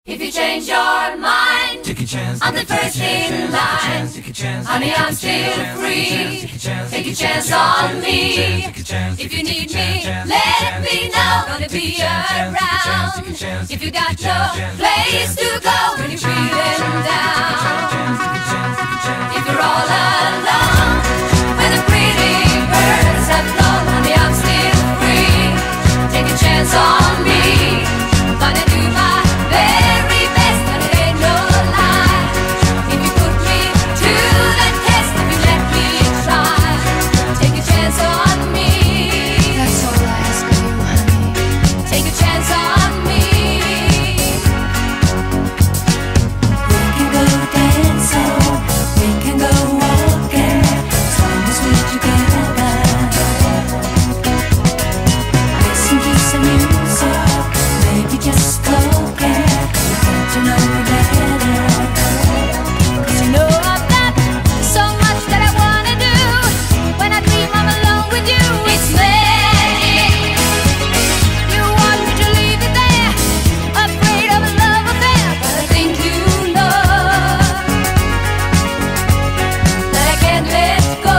If you change your mind, take a chance. I'm the first in line. Honey, I'm still free. Take a chance on me. If you need me, let me know. Gonna be around. If you got no place to go when you're feeling down. If you're all alone, when the pretty birds have flown, honey, I'm still free. Take a chance on me. Gonna do my very best, and it ain't no lie. If you put me to the test, if you let me try, take a chance on me. That's all I ask of you, honey. Take a chance on me. We can go dancing, we can go walking, as long as we're together. Listen to some music, maybe just talking, get to know me better. 'Cause you know I've got so much that I wanna do. When I dream I'm alone with you, it's magic. You want me to leave it there, afraid of a love affair, but I think you know that I can't let go.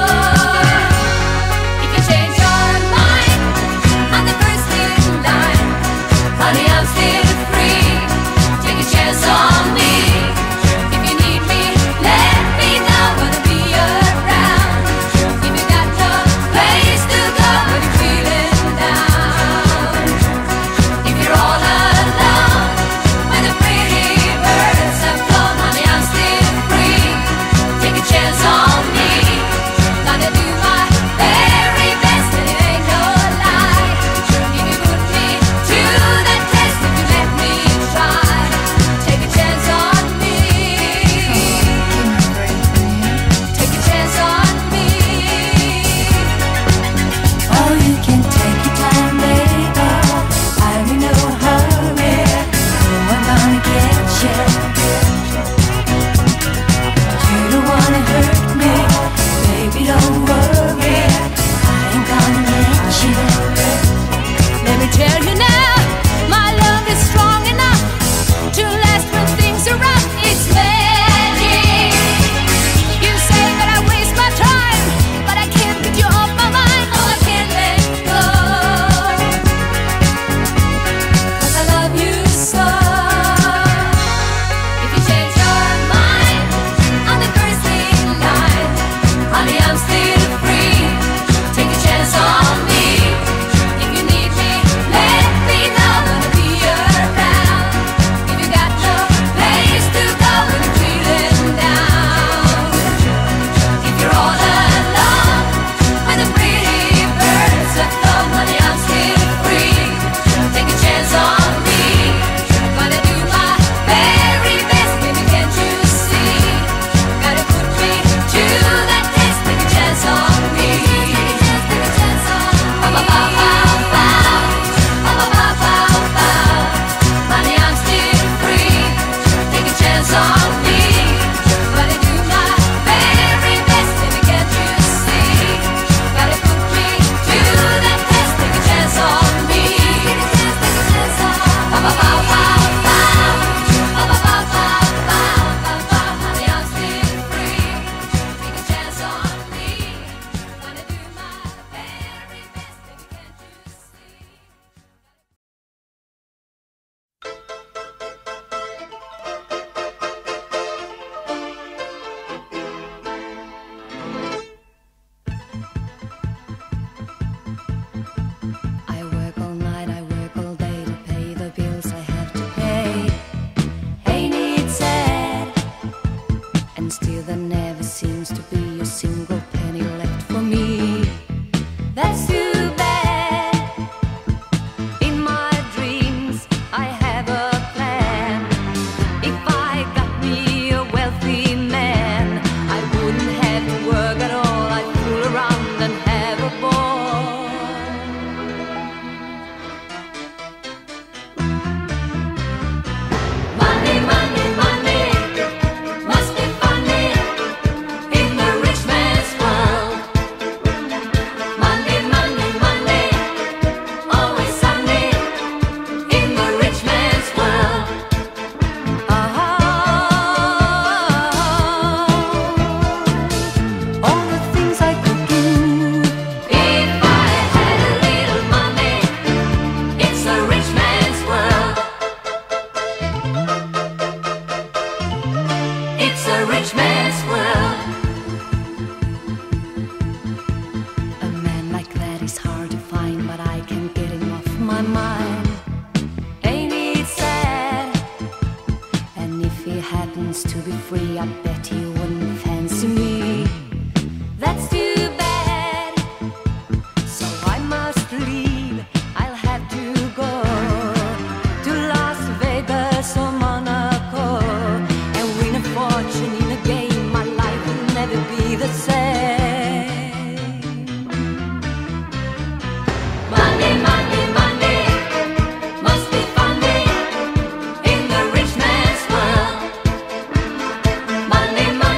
If you change your mind, I'm the first in line. Honey, I'm still free. Take a chance on me. If you need me, let me know. Gonna be around. If you got no place to go when you're feeling down. If you're all alone, when the pretty birds have flown, honey, I'm still free. Take a chance on me. Gonna do my very best, and it ain't no lie. If you put me to the test, if you let me try, take a chance on me. Give me a break, will you? Take a chance on me. Oh, you can take your time, baby. I'm in no hurry. Oh, I'm gonna get you. You don't wanna hurt me, baby. Don't worry. I ain't gonna let you. Let me tell you now, my love is strong enough to last when things are rough. It's magic. You say that I waste my time, but I can't get you off my mind. Oh, I can't let go, 'cause I love you so. If you change your mind, I'm the first in line. Honey, I'm still free. Take a chance on me. If you need me, let me know. Gonna be around. If you got no place to go when you're feeling down. If you're all alone, when the pretty birds have flown, honey, I'm still free. Take a chance on me. Gonna do my very best, baby, can't you see? Gotta put me to the test. Take a chance on me. Take a chance on me. Honey, I'm still free. Take a chance on me. Gonna do my very best, baby, can't you see? Gotta put me to the test. Take a chance on me. Take a chance on me. Honey, I'm still free. Take a chance on me. Gonna do my very best, baby, can't you see? I work all night, I work all day to pay the bills I have to pay. Ain't it sad? And still there never seems to be a single penny left for me. That's too bad. In my dreams, I have a plan. If I got me a wealthy man, I wouldn't have to work at all. I'd fool around and have a ball. wants to be free. I bet he wouldn't fancy me. That's too bad. So I must leave. I'll have to go to Las Vegas or Monaco and win a fortune in a game. My life will never be the same. Monday, Monday, Monday must be fun day in the rich man's world. Monday, Monday.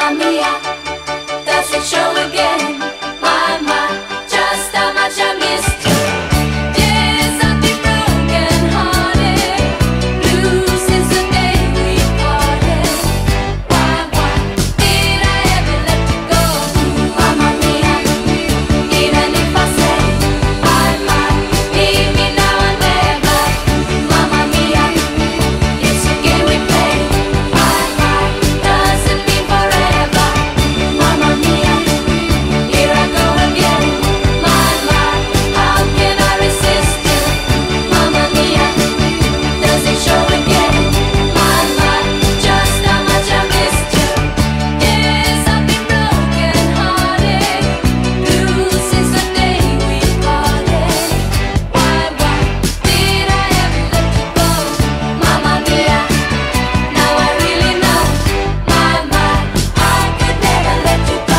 Mamma mia, does it show again? My, just how much I missed you. Yes, I've been broken hearted, blue since the day we parted. Why did I ever let you go? Mamma mia, even if I say I might, leave me now and never. Mamma mia, it's a game we play. My, doesn't mean forever. Mamma mia, here I go again. My, how can I resist you? Mamma mia, does it show again? My, just how much I missed you. Yes, I've been broken hearted, blue since the day we parted. Why did I ever let you go? Mamma mia, now I really know. My, I could never let you go.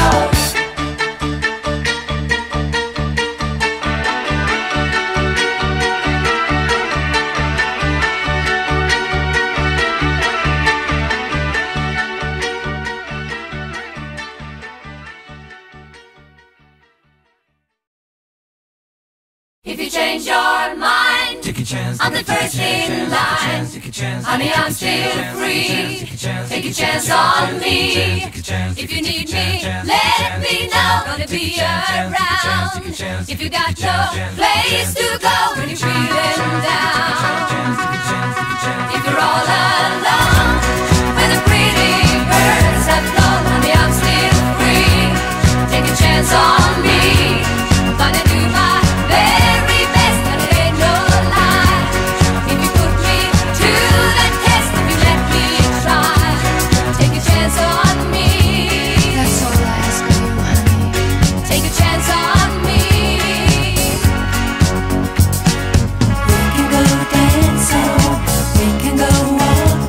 If you change your mind, Take a chance. I'm the first in line. Honey, I'm still free. Take a chance on me. If you need me, let me know. Gonna be around. If you got no place to go when you're feeling down. If you're all alone, when the pretty birds have flown, honey, I'm still free. Take a chance on me. Gonna do my very best, but it ain't no lie. If you put me to the test, if you let me try, take a chance on me. That's all I ask of you, honey. Take a chance on me. We can go dancing, we can go walking.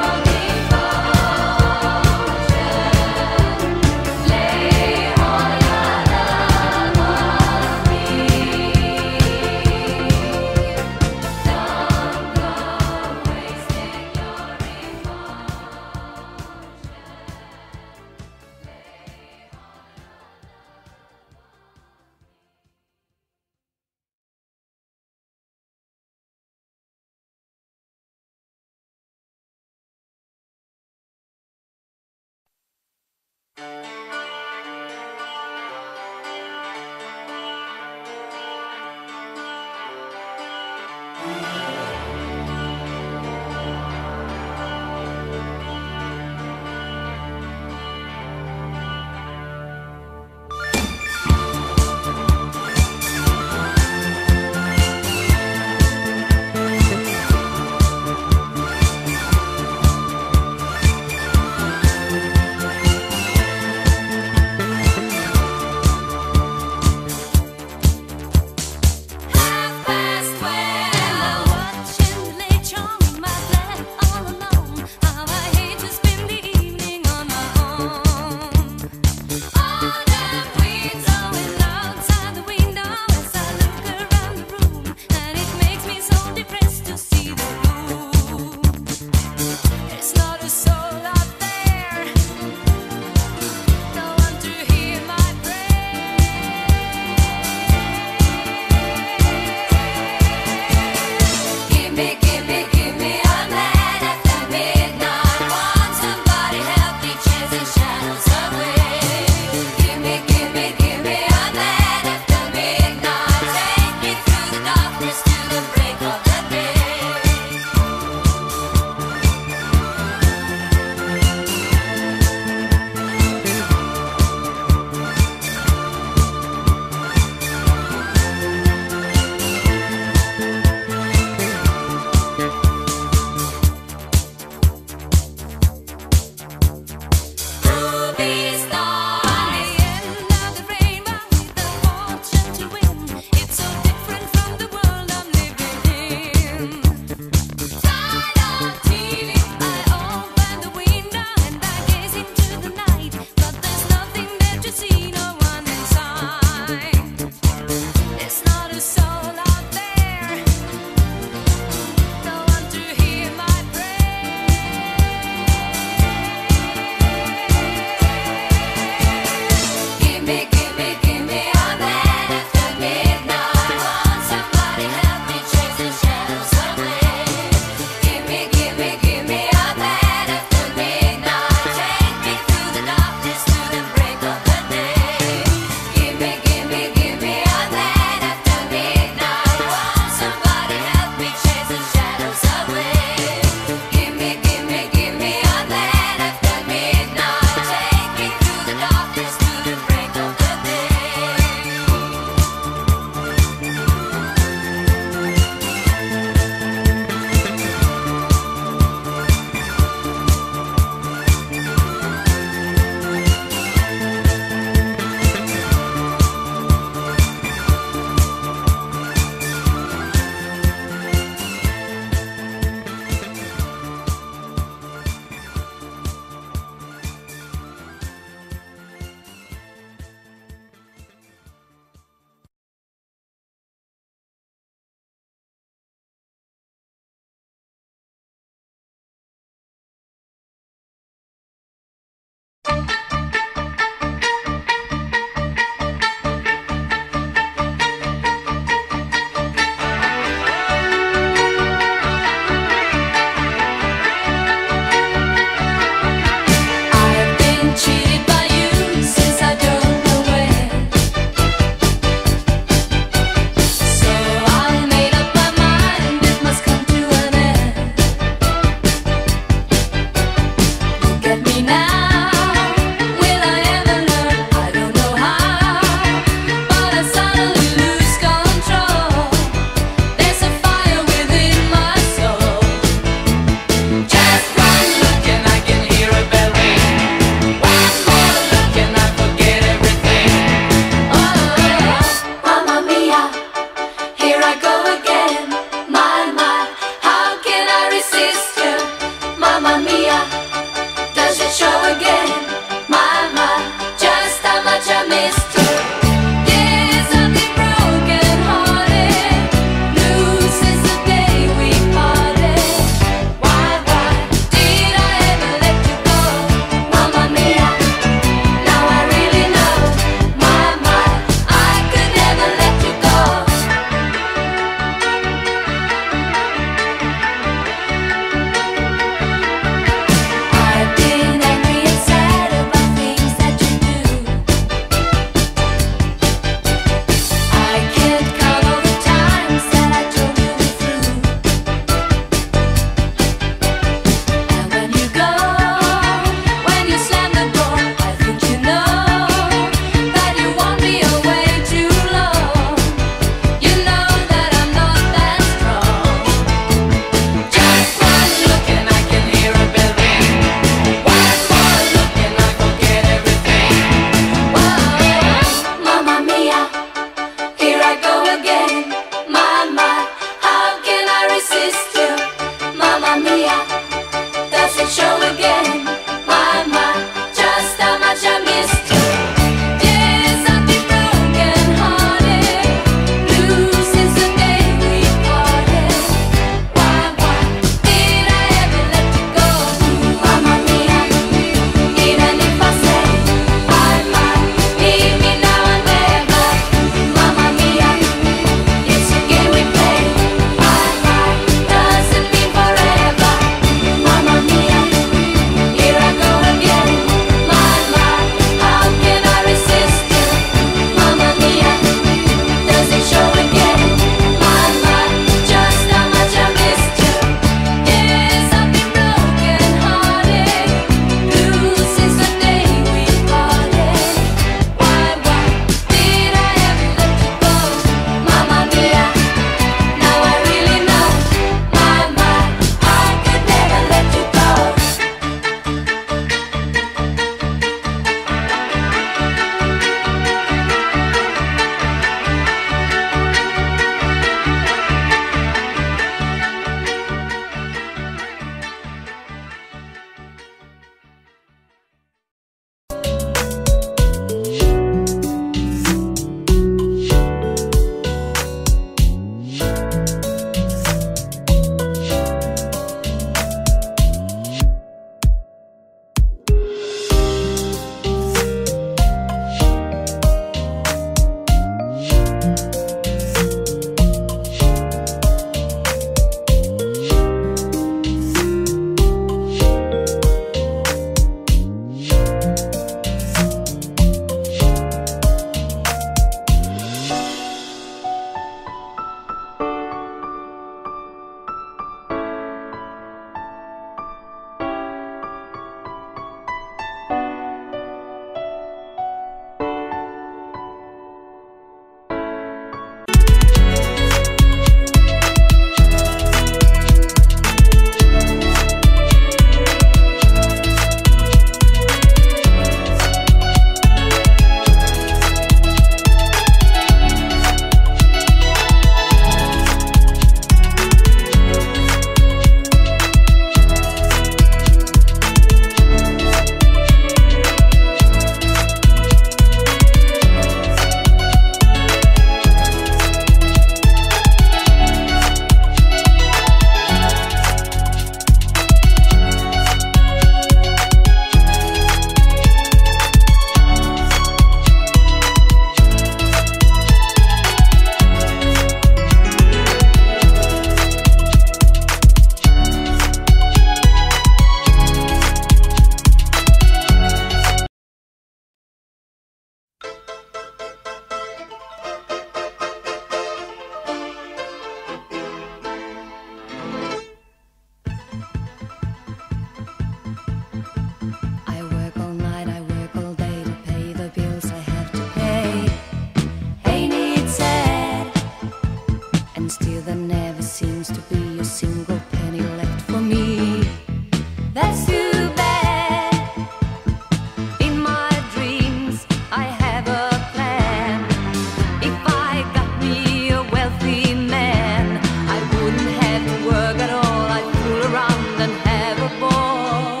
and still there never seems to be a single penny left for me. That's too bad. In my dreams I have a plan. If I got me a wealthy man, I wouldn't have to work at all. I'd fool around and have a ball.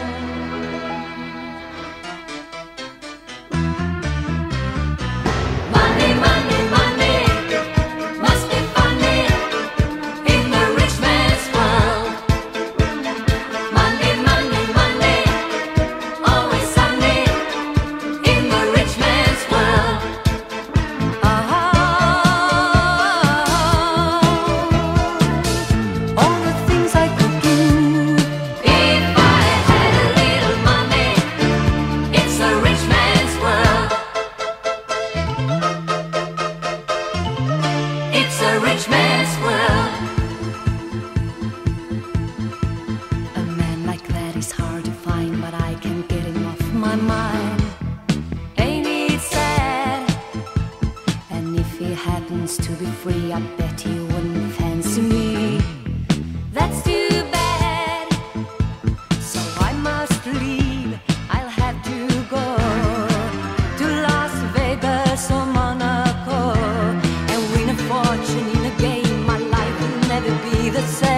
Money, money, money must be funny in the rich man's world. Money, money, money, always sunny in the rich man's world. All the things I could do if I had a little money. It's a rich man's world. It's a rich man's world. A man like that is hard to find, but I can't get him off my mind. Ain't it sad? And if he happens to be free, I bet he wouldn't fancy me. That's too bad. So I must leave. I'll have to go to Las Vegas or Monaco and win a fortune in a game. My life will never be the same.